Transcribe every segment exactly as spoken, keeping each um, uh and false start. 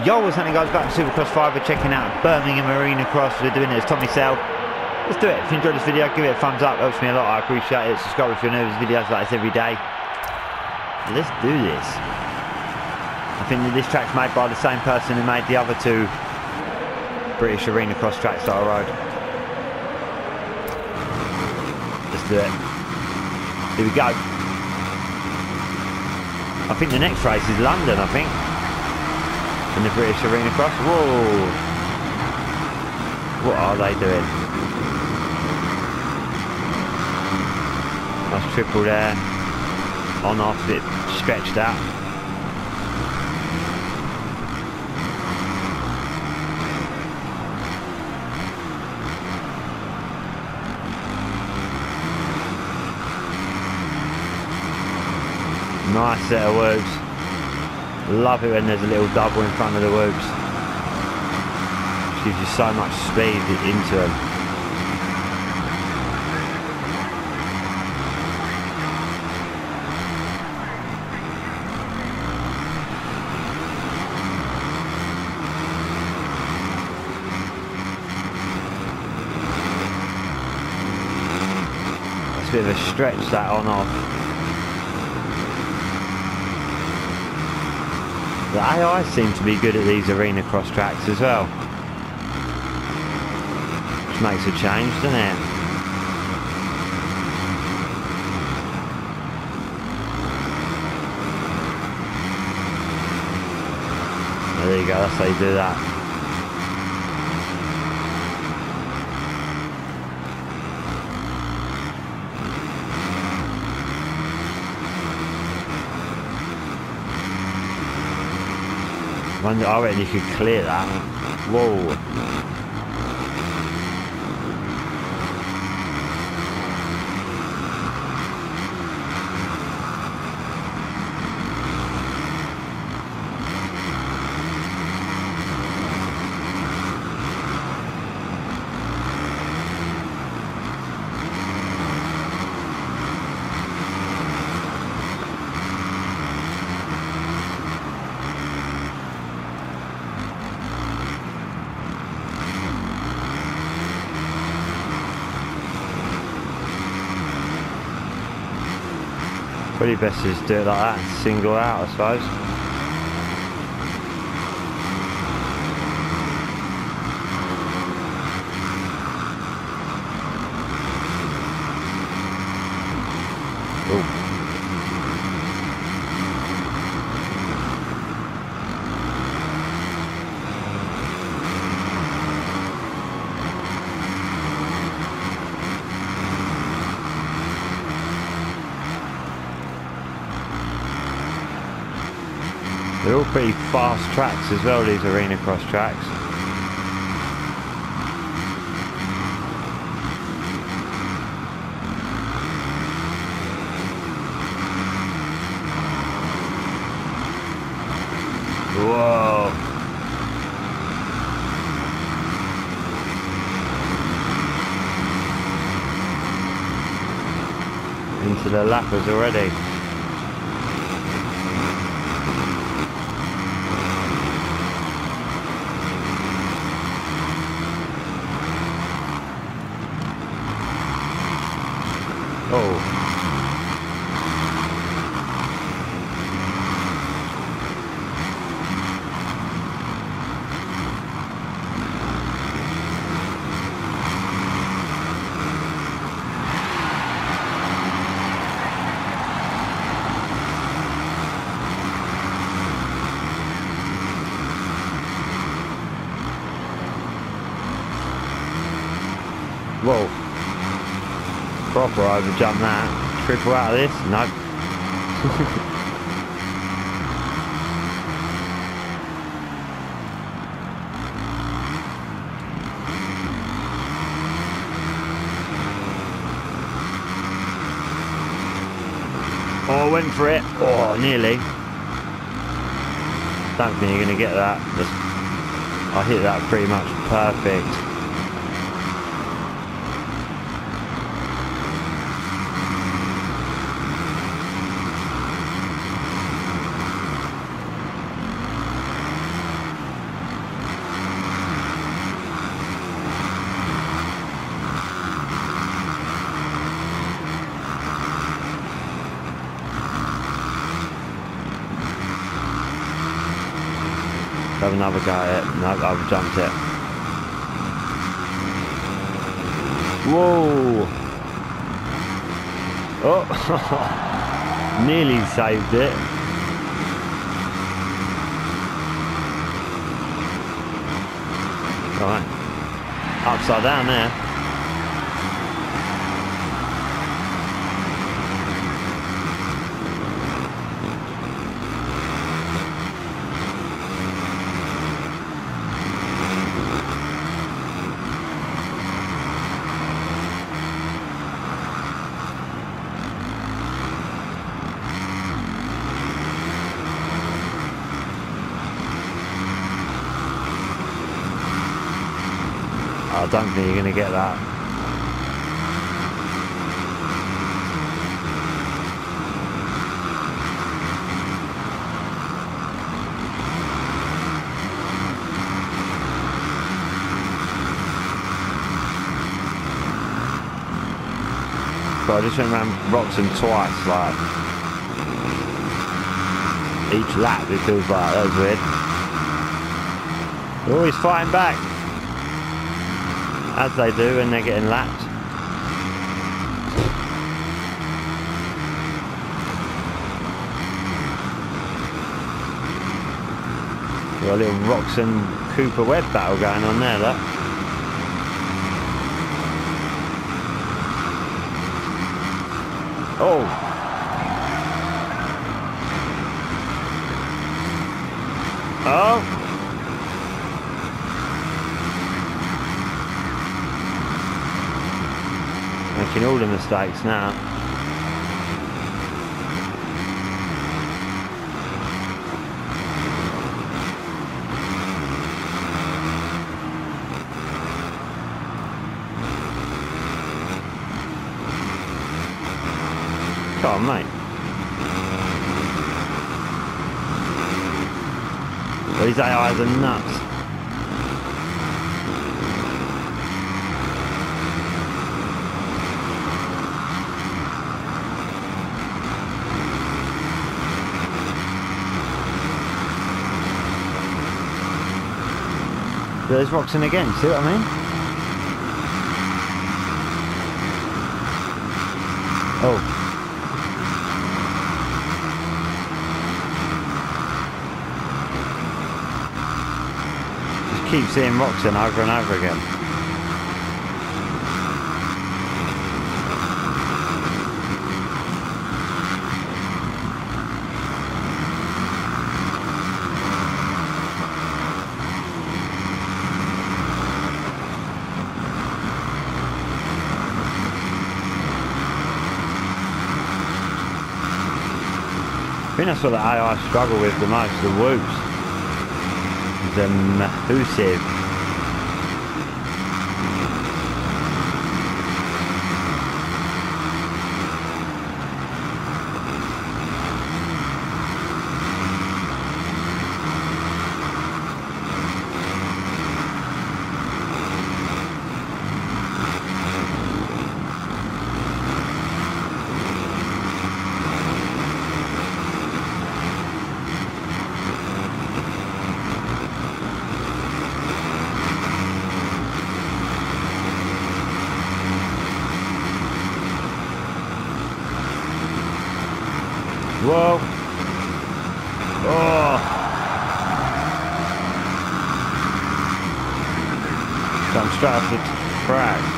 Yo, what's happening guys, back to Supercross five, we're checking out Birmingham Arena Cross, we're doing it as Tommy Sell. Let's do it. If you enjoyed this video, give it a thumbs up, helps me a lot, I appreciate it. Subscribe if you're new, there's videos like this every day. Let's do this. I think that this track's made by the same person who made the other two British Arena Cross tracks that I rode. Let's do it. Here we go. I think the next race is London, I think. In the British Arena Cross. Whoa! What are they doing? Nice triple there. On off, a bit stretched out. Nice set of whoops. Love it when there's a little double in front of the whoops. Gives you so much speed into them. That's a bit of a stretch, that on off. The A I seem to be good at these arena cross tracks as well. Which makes a change, doesn't it? There you go, that's how you do that. I reckon you could clear that. Whoa. Probably best to just do it like that and single out, I suppose. Ooh. They're all pretty fast tracks as well, these arena cross tracks. Whoa! Into the lappers already. Oh. Whoa. Proper overjump that. Triple out of this? Nope. Oh, I went for it. Oh, nearly. Don't think you're going to get that. I hit that pretty much perfect. Have another go at it. Nope, I've jumped it. Whoa! Oh! Nearly saved it. Right. Upside down there. I don't think you're going to get that. But I just went around Roxham twice, like each lap. It feels like that was weird. They're always fighting back, as they do when they're getting lapped. Got a little Roxham Cooper Webb battle going on there, look. Oh! Oh! Making all the mistakes now. Come on, mate. These A Is are nuts. There's Roxon again, see what I mean? Oh. Just keep seeing Roxon over and over again. I think that's what the A I struggle with the most, the whoops. The Mahusiv. Whoa. Oh. Come straight off the track.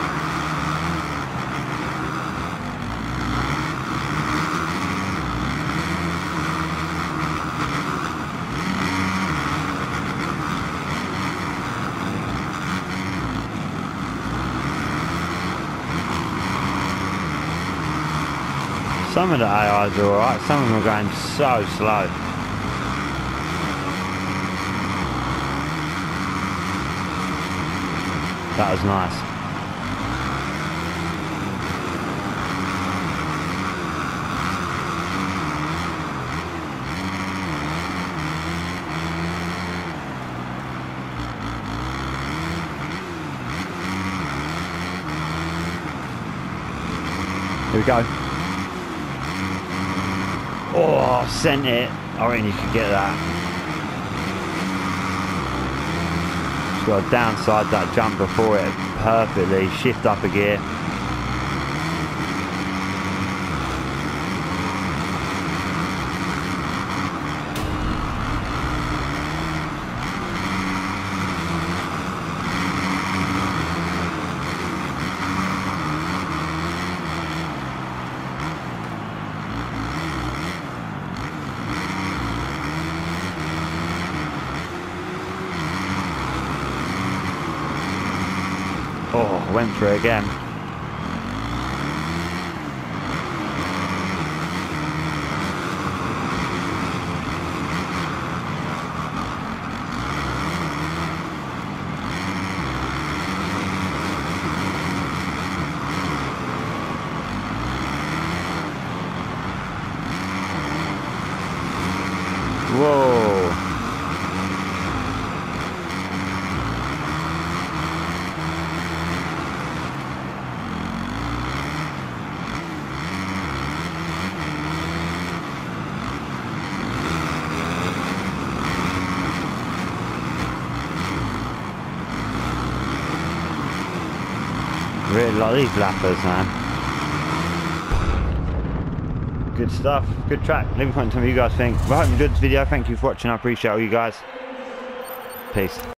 Some of the A Is are alright, some of them are going so slow. That was nice. Here we go. Oh, sent it. I reckon you could get that. got to downside that jump before it perfectly. Shift up a gear. Oh, went through it again. Whoa. Really like these lappers, man. Good stuff, good track. Leave a comment on what you guys think. Well, I hope you enjoyed this video. Thank you for watching. I appreciate all you guys. Peace.